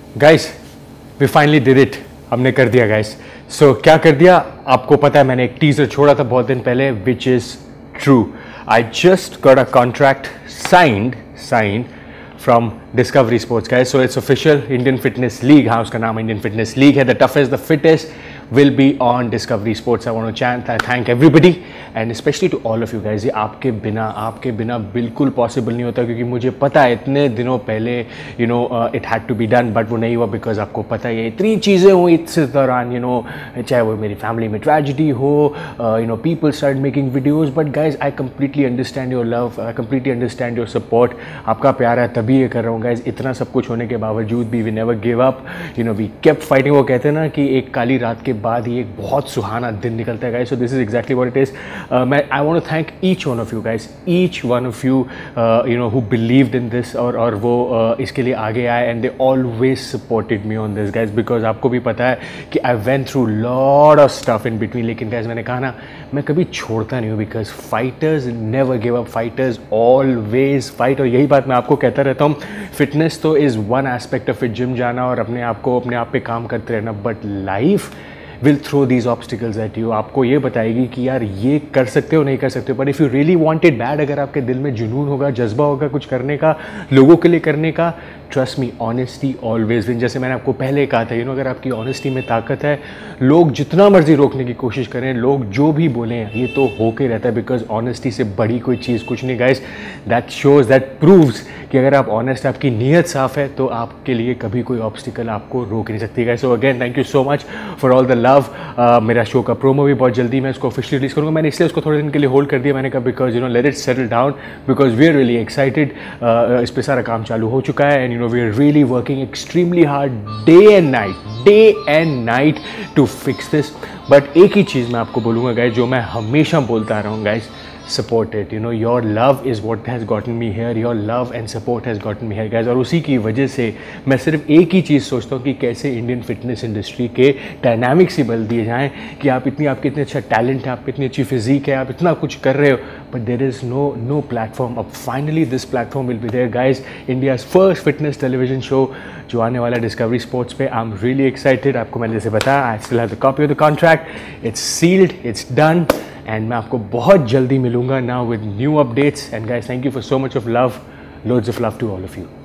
Guys we finally did it, हमने कर दिया गाइस। सो क्या कर दिया आपको पता है, मैंने एक टीजर छोड़ा था बहुत दिन पहले which is true. I just got a contract signed from Discovery Sports guys. So it's official, Indian Fitness League, हाँ उसका नाम इंडियन फिटनेस लीग है। The toughest the fittest will be on Discovery Sports. I want to thank everybody and especially to all of you guys. ये आपके बिना बिल्कुल possible नहीं होता, क्योंकि मुझे पता है इतने दिनों पहले it had to be done, but वो नहीं हुआ बिकॉज आपको पता है ये इतनी चीज़ें हुई इस दौरान, चाहे वो मेरी फैमिली में ट्रेजिडी हो, people started making videos, but guys I completely understand your love, I completely understand your support. आपका प्यार है तभी ये कर रहा हूँ guys। इतना सब कुछ होने के बावजूद भी we never gave up, we kept fighting। वो कहते हैं ना कि एक काली रात के बाद ही एक बहुत सुहाना दिन निकलता है guys. So this is exactly what it is. मैं I want to thank each one of you guys, each one of you who believed in this और वो इसके लिए आगे आए and they always supported me on this guys, because आपको भी पता है कि I went through lot of stuff in between. लेकिन गाइस मैंने कहा ना, मैं कभी छोड़ता नहीं हूँ, because fighters never give up, fighters always fight. और यही बात मैं आपको कहता रहता हूँ, फिटनेस तो is one aspect of it, gym जाना और अपने आप पे काम करते रहना, but life will throw these obstacles at you। आपको ये बताएगी कि यार ये कर सकते हो नहीं कर सकते हो, but if you really want it bad, अगर आपके दिल में जुनून होगा, जज्बा होगा कुछ करने का, लोगों के लिए करने का, trust me honesty always win. जैसे मैंने आपको पहले कहा था, अगर आपकी ऑनेस्टी में ताकत है, लोग जितना मर्जी रोकने की कोशिश करें, लोग जो भी बोलें, ये तो होके रहता है, बिकॉज ऑनेस्टी से बड़ी कोई चीज़ कुछ नहीं guys. That shows, that proves कि अगर आप ऑनेस्ट, आपकी नीयत साफ है, तो आपके लिए कभी कोई ऑब्स्टिकल आपको रोक नहीं सकती guys. So again thank you so much for all the love. मेरा शो का प्रोमो भी बहुत जल्दी मैं इसको ऑफिशियली रिलीज करूँगा। मैंने इसलिए उसको थोड़े दिन के लिए होल्ड कर दिया, मैंने कहा because let it settle down, because we are really excited. इस पर सारा काम चालू हो चुका है and we are really working extremely hard day and night to fix this. But एक ही चीज़ मैं आपको बोलूँगा गाइज, जो मैं हमेशा बोलता आ रहा हूँ guys, support it, your love is what has gotten me here, your love and support has gotten me here guys। और उसी की वजह से मैं सिर्फ एक ही चीज़ सोचता हूँ कि कैसे इंडियन फिटनेस इंडस्ट्री के डायनामिक्स ही बदल दिए जाएं, कि आपके इतने अच्छा टैलेंट है, आपकी इतनी अच्छी फिजिक है, आप इतना कुछ कर रहे हो, but there is no platform. अब finally this platform will be there guys. India's first fitness television show जो आने वाला है डिस्कवरी स्पोर्ट्स पे। I am really excited. आपको मैंने जैसे बताया, I still have the copy of the contract, it's sealed, it's done, and मैं आपको बहुत जल्दी मिलूंगा now with new updates. And guys thank you for so much of love, loads of love to all of you.